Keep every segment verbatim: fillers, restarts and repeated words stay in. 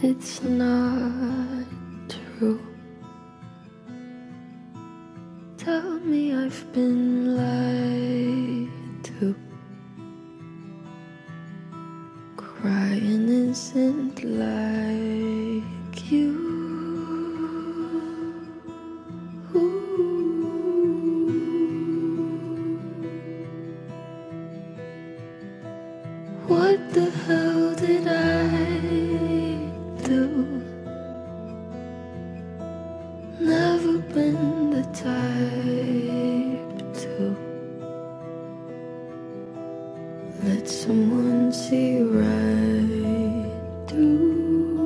It's not true. Tell me I've been lied to. Crying isn't like you. What the hell did I do? Never been the type to let someone see right through.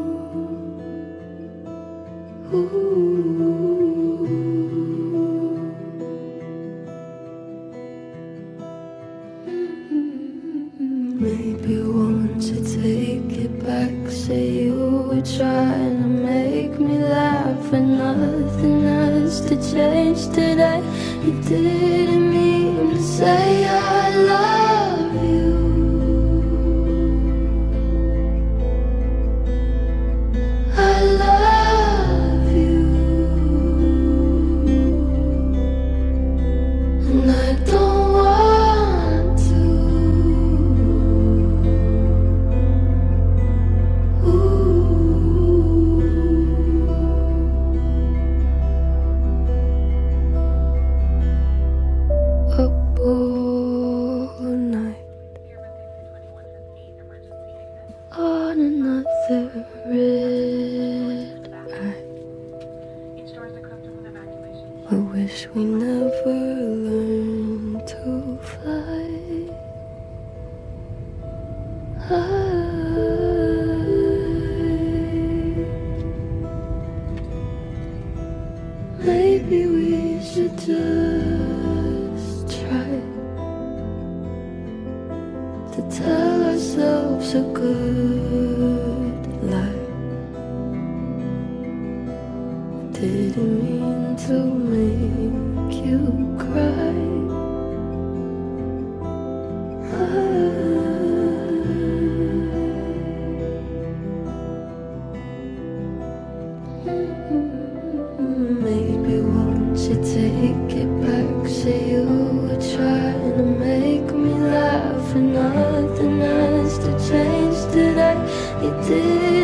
Maybe won't you take it back? Say you were trying to make me laugh, and nothing has to change today. You didn't mean to say I love you. I love you, and I don't want to. Up all night on another red eye. I wish we never learned to fly. Maybe we should just try to tell ourselves a good lie. Didn't mean to make you cry. Maybe won't you take it back? Say you were trying to make me laugh, and nothing has to change today. You did.